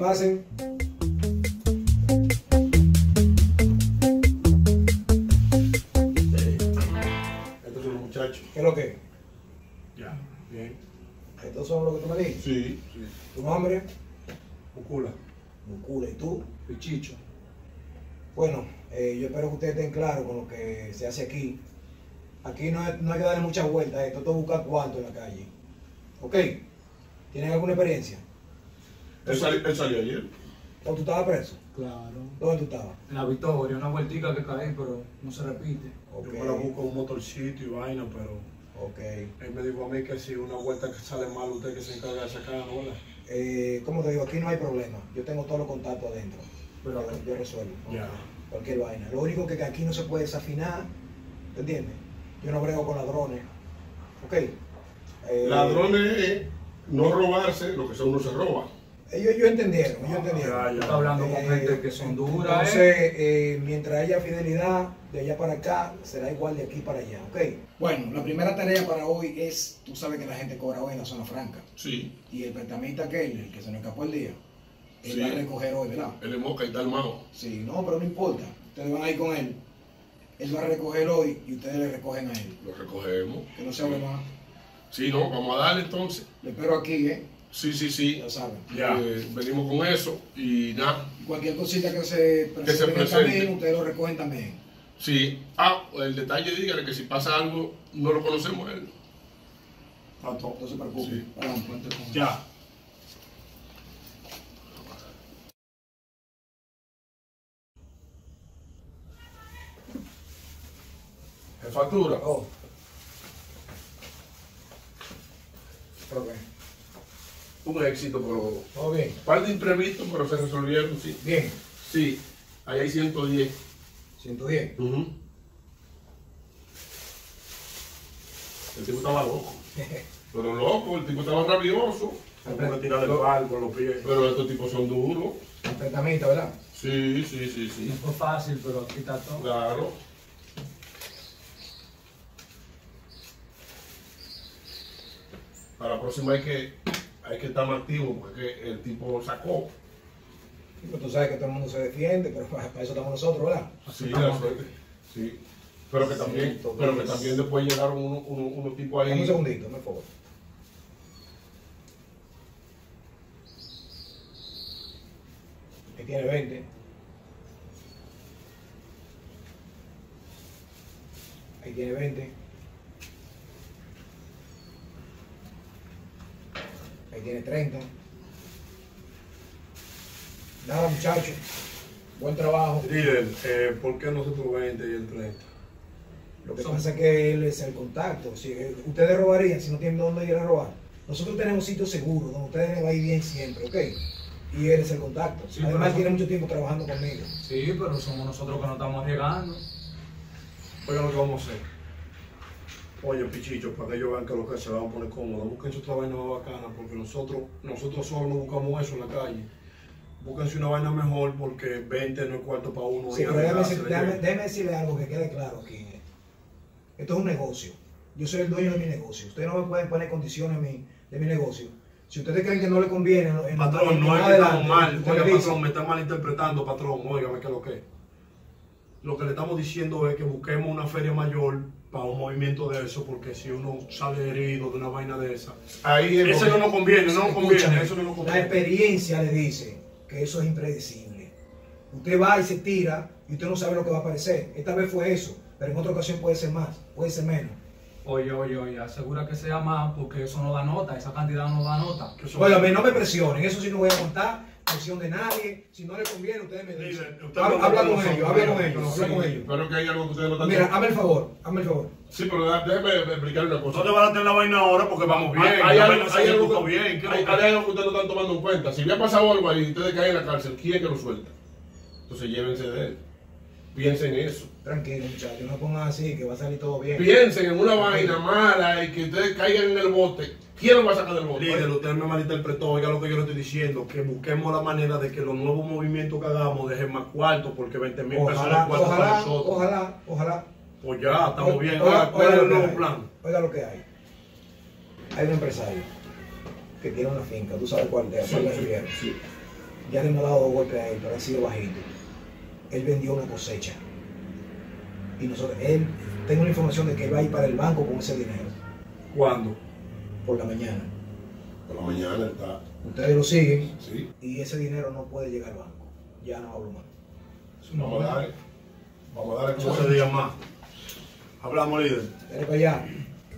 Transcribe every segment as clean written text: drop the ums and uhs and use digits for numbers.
pasen. Estos son los muchachos. ¿Qué es lo que? Ya, bien. ¿Estos son los que tú me dijiste? Sí. ¿Tu nombre? Mucula. Mucula. ¿Y tú? Pichicho. Bueno, yo espero que ustedes estén claros con lo que se hace aquí. Aquí no hay que darle muchas vueltas a esto, esto es buscar cuarto en la calle. ¿Ok? ¿Tienen alguna experiencia? Él salió ayer. ¿O tú estabas preso? Claro. ¿Dónde tú estabas? En la Victoria, una vueltica que caí, pero no se repite. Ok. Yo me la busco un motorcito y vaina, pero Ok. él me dijo a mí que si una vuelta que sale mal, usted que se encarga de sacarla, ¿verdad? Como te digo, aquí no hay problema. Yo tengo todos los contactos adentro. Pero Yo resuelvo. Ya. Cualquier vaina. Lo único que aquí no se puede desafinar, ¿te entiendes? Yo no brego con ladrones. ¿Ok? Ladrones es no robarse lo que uno se roba. Ellos entendieron, ellos entendieron. Ya, ya. está hablando con gente que son duras. Entonces, mientras haya fidelidad, de allá para acá, será igual de aquí para allá, ¿ok? Bueno, la primera tarea para hoy es, tú sabes que la gente cobra hoy en la zona franca. Sí. Y el prestamista aquel, el que se nos escapó el día, él Sí. va a recoger hoy, ¿verdad? Él es moca y está armado. Sí, no, pero no importa. Ustedes van a ir con él. Él va a recoger hoy y ustedes le recogen a él. Lo recogemos. Que no se hable más. Sí, no, vamos a darle entonces. Le espero aquí, ¿eh? Sí. Ya saben. Ya. Venimos con eso y nada. Cualquier cosita que se presente en el presente. camino, ustedes lo recogen también. Sí. El detalle, dígale que si pasa algo, no lo conocemos a él. No se preocupen. Sí. Vamos, cuente con él. Ya. Factura. Oh. Ok. Un éxito, pero Todo bien. par de imprevistos, pero se resolvieron, sí. Bien. Sí, ahí hay 110. 110. El tipo estaba loco. Pero loco, el tipo estaba rabioso. Tengo que tirar el palo con los pies. Pero estos tipos son duros. Completamente, ¿verdad? Sí. No fue fácil, pero aquí está todo. Claro. Para la próxima hay que estar más activo porque el tipo sacó. Y pues tú sabes que todo el mundo se defiende, pero para eso estamos nosotros, ¿verdad? Sí, la suerte. Sí. Pero que también después llegaron unos tipos ahí. Dame un segundito, por favor. Ahí tiene 20. Ahí tiene 20. Ahí tiene 30. Nada, muchachos. Buen trabajo. Líder, ¿por qué nosotros 20 y el 30? Lo que pasa es que él es el contacto. Si ustedes robarían si no tienen dónde ir a robar. Nosotros tenemos sitios seguros donde ustedes van a ir bien siempre, ¿ok? Y él es el contacto. Sí, Además, pero tiene mucho tiempo trabajando conmigo. Sí, pero somos nosotros que nos estamos arriesgando. Oigan lo que vamos a hacer. Oye, pichicho, para que ellos vean que lo que se van a poner cómodos. Búsquense otra vaina más bacana, porque nosotros solo no buscamos eso en la calle. Búsquense una vaina mejor, porque 20 no es cuarto para uno. Sí, pero déjame decirle algo que quede claro aquí en esto. Esto es un negocio. Yo soy el dueño de mi negocio. Ustedes no me pueden poner condiciones de mi negocio. Si ustedes creen que no le conviene... Patrón, no es que estamos mal. Oiga, patrón, me está malinterpretando, patrón. Óigame, ¿qué es lo que es? Lo que le estamos diciendo es que busquemos una feria mayor para un movimiento de eso, porque si uno sale herido de una vaina de esa, ahí eso no nos conviene, no nos conviene, Escúchame, eso no nos la conviene. experiencia le dice que eso es impredecible. Usted va y se tira y usted no sabe lo que va a aparecer. Esta vez fue eso, pero en otra ocasión puede ser más, puede ser menos. Oye, asegura que sea más, porque eso no da nota, esa cantidad no da nota. Óigame, no me presionen, eso sí no voy a contar, presión de nadie. Si no le conviene, ustedes me dicen. Habla con ellos, habla con ellos. Pero que hay algo que ustedes no están Mira, hazme el favor. Sí, pero déjeme explicarle una cosa. No te van a tener la vaina ahora porque vamos bien. Hay La algo vaina se ejecutó bien. hay algo que ustedes no están tomando en cuenta. Si hubiera pasado algo ahí y ustedes caen en la cárcel, ¿quién es que lo suelta? Entonces llévense de él. Piensen en eso. Tranquilo, muchachos, no pongan así, que va a salir todo bien. Piensen en una vaina mala y que ustedes caigan en el bote. ¿Quién lo va a sacar del bote? Líder, usted me malinterpretó. Oiga lo que yo le estoy diciendo. Que busquemos la manera de que los nuevos movimientos que hagamos dejen más cuartos, porque 20.000 pesos no es cuarto para nosotros. Ojalá. Pues ya, estamos bien. Oiga, ¿Cuál es el lo que nuevo hay. plan? Oiga lo que hay. Hay un empresario que tiene una finca, tú sabes cuál es, Sí. Ya le hemos dado 2 golpes a él, pero ha sido bajito. Él vendió una cosecha. Y nosotros, tengo la información de que él va a ir para el banco con ese dinero. ¿Cuándo? Por la mañana. Por la mañana está. Ustedes lo siguen Sí. y ese dinero no puede llegar al banco. Ya no hablo más. Vamos a darle. Vamos a darle. No se diga más. Hablamos, líder. Dale para allá.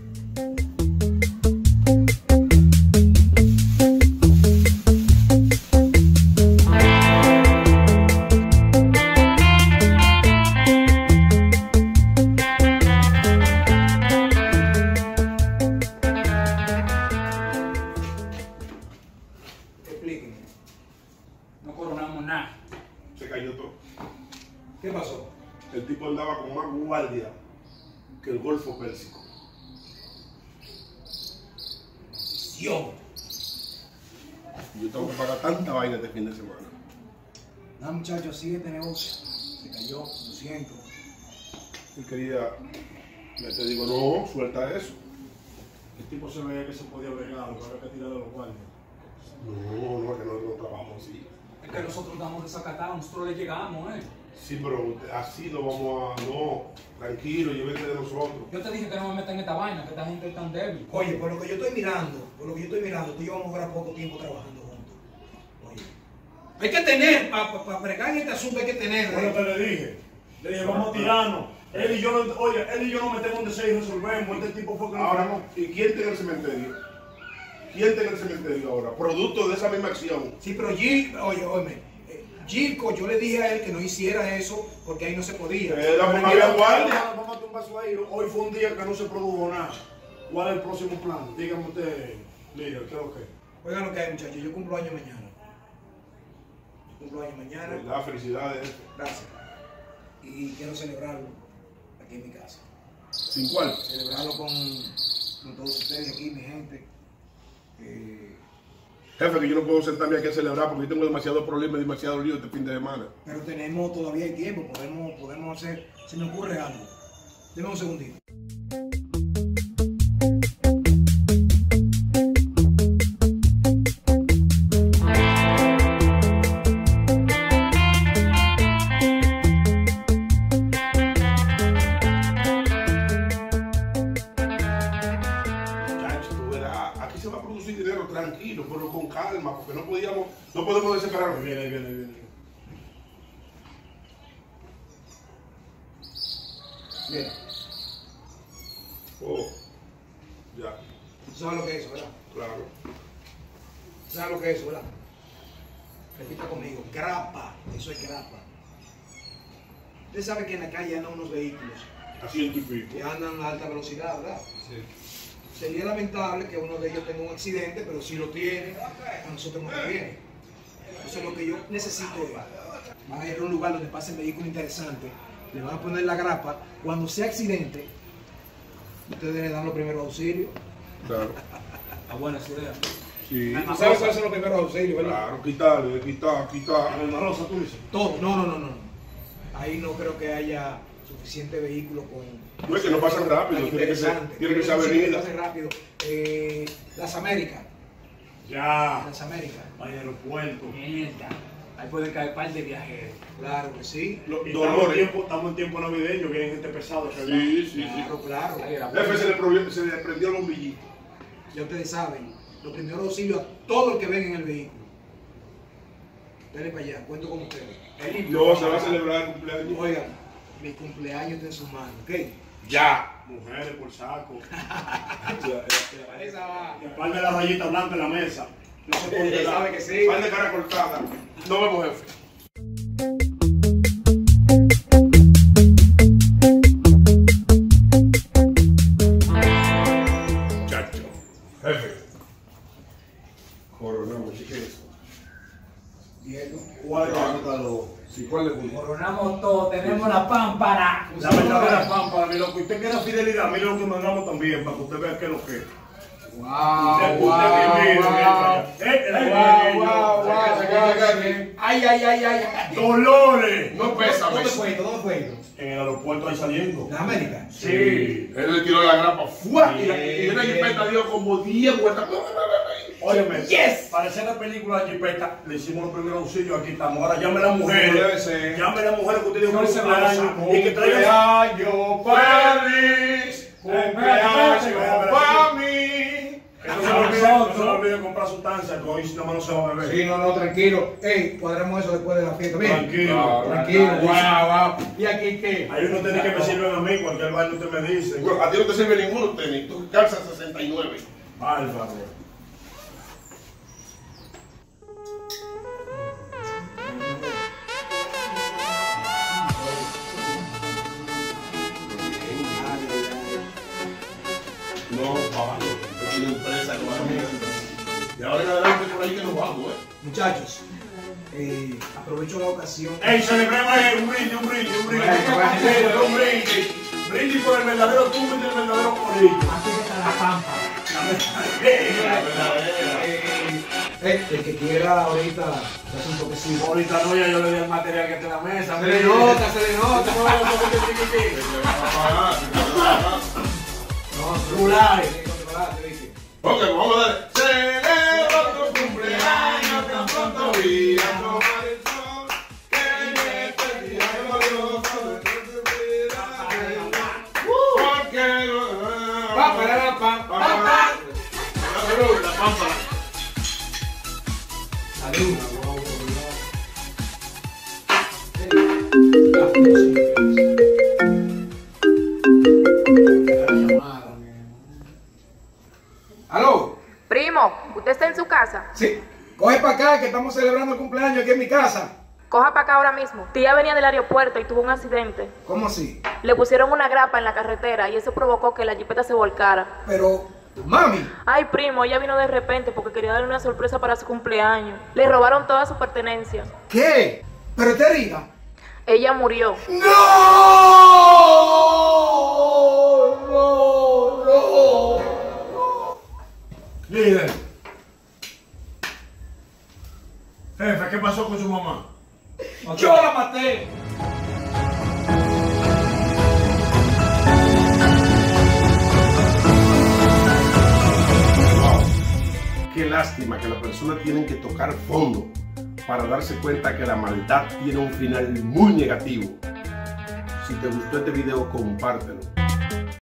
Explíqueme. No coronamos nada. Se cayó todo. ¿Qué pasó? El tipo andaba con más guardia que el Golfo Pérsico. Yo. Y yo tengo que pagar tanta vaina este fin de semana. No, muchachos, sigue este negocio. Se cayó, lo siento. Y quería, yo te digo, no, suelta eso. El tipo se veía que se podía bregar, lo que había que tirar de los guardias. No, no, es que nosotros no trabajamos así. Es que nosotros estamos desacatados, nosotros le llegamos, Sí, pero así lo vamos a... No, tranquilo, llévete de nosotros. Yo te dije que no me metan en esta vaina, que esta gente es tan débil. Oye, por lo que yo estoy mirando, tú y yo vamos a durar poco tiempo trabajando juntos. Oye, hay que tener, para bregar en este asunto hay que tener. Bueno, te le dije, vamos a tirarnos. Él y yo no metemos un deseo y resolvemos. Este tipo fue que nos Ahora, frenó. ¿y quién está en el cementerio? ¿Quién está en el cementerio ahora? Producto de esa misma acción. Sí, pero Gilco, yo le dije a él que no hiciera eso porque ahí no se podía. Era porque había guardia. Vamos a tumbarse ahí. Hoy fue un día que no se produjo nada. ¿Cuál es el próximo plan? Dígame usted, líder, ¿qué es lo que es? Oigan lo que hay, muchachos, yo cumplo años mañana. ¿Verdad? Felicidades. Gracias. Y quiero celebrarlo aquí en mi casa. ¿Sin cuál? Celebrarlo con todos ustedes aquí, mi gente. Jefe, que yo no puedo sentarme aquí a celebrar porque yo tengo demasiados problemas y demasiado lío este fin de semana. Pero todavía hay tiempo, podemos hacer, se me ocurre algo. Deme un segundito. Chacho, tú verás, aquí se va a producir dinero tranquilo, pero con calma, porque no podemos desesperarnos. Viene. Bien, Oh, ya, tú sabes lo que es eso, ¿verdad? claro. Tú sabes lo que es eso, ¿verdad? Repita conmigo, grapa, eso es grapa. Usted sabe que en la calle andan unos vehículos A 100 y pico. que andan a alta velocidad, ¿verdad? Sí. Sería lamentable que uno de ellos tenga un accidente, pero si lo tiene, a nosotros nos conviene. Entonces lo que yo necesito es, van a ir a un lugar donde pasen vehículos interesantes, le van a poner la grapa, cuando sea accidente, ustedes le dan los primeros auxilios. Claro. Está buena esa idea. Sí. ¿Tú sabes cuáles son los primeros auxilios, verdad? Claro, quitar. En el Rosa, tú dices. Todo, no. Ahí no creo que haya suficiente vehículo con... No es que no pasan rápido, tan tiene que ser interesante. avenida. Pasen rápido. Las Américas. Ya. Las Américas. Vaya aeropuerto. Mierda. Ahí pueden caer par de viajeros. Claro que sí. Y Dolores. estamos en tiempo navideño, viene gente pesada. Sí. Claro. Jefe, se le prendió el bombillito. Ya ustedes saben, los primeros auxilios a todo el que ven en el vehículo. Dale para allá, cuento con ustedes. No, se va a celebrar el cumpleaños. Oigan, mi cumpleaños está en sus manos, ¿ok? Ya. Mujeres por saco. Esa va. Y par de la rayita blanca en la mesa. No se puede Sabe dar. que sí. Pan de cara cortada. Nos vemos, jefe. Chacho. Jefe. Coronamos, chiques. Diego. ¿Cuál es Sí, ¿cuál le gusta? Coronamos todo, tenemos la pámpara. La verdadera pámpara, mi loco. Usted quiere fidelidad, mire lo que mandamos también, para que usted vea qué es lo que es. Wow, Usted bienvenido, mire para allá. Ay. Dolores. No pesa, ¿Dónde fue esto? En el aeropuerto ahí saliendo. ¿En América? Sí. Él le tiró la grapa. ¡Fua! Y una jipeta dio como 10 vueltas. Óyeme, Yes. para hacer la película de Jipeta, le hicimos los primeros auxilios, aquí estamos. Ahora llame a las Debe mujeres. ser. Llame a las mujeres que usted dijo que No se cumpleaños vaya. y que traigan. Cumpleaños feliz, cumpleaños para mí. Que no se le olvide comprar sustancia, que hoy nada más no se va a beber. Sí, no, tranquilo. Ey, cuadremos eso después de la fiesta. Bien. Tranquilo. Tranquilo. Guau. ¿Y aquí qué? Hay unos tenis que me sirven a mí, cualquier baile usted me dice. Bueno, a ti no te sirve ninguno tenis, tú calzas 69. Álvaro. No, Pablo, yo tengo empresa que va a mí. Y ahora en adelante por ahí que nos vamos, Muchachos, aprovecho la ocasión. ¡Ey, celebremos un brindis! Un brindis por el verdadero tubo y el verdadero corillo. Aquí está la pampa. El que quiera ahorita, hace un toquecito. Ahorita no, ya yo le di el material que está en la mesa. Se le nota, se le nota. No, Rulay. Ok, vamos a darle. Celebra tu cumpleaños, tan pronto vida, tomar el sol. Que te tiramos Dios, porque la pámpara. ¿Aló? Primo, ¿usted está en su casa? Sí. Coge para acá que estamos celebrando el cumpleaños aquí en mi casa. Coja para acá ahora mismo. Tía venía del aeropuerto y tuvo un accidente. ¿Cómo así? Le pusieron una grapa en la carretera y eso provocó que la jipeta se volcara. Pero, mami. Ay, primo, ella vino de repente porque quería darle una sorpresa para su cumpleaños. Le robaron todas sus pertenencias. ¿Qué? ¿Pero te herida? Ella murió. No. Líder. Jefe, ¿qué pasó con su mamá? Yo la maté. Qué lástima que las personas tienen que tocar fondo para darse cuenta que la maldad tiene un final muy negativo. Si te gustó este video, compártelo.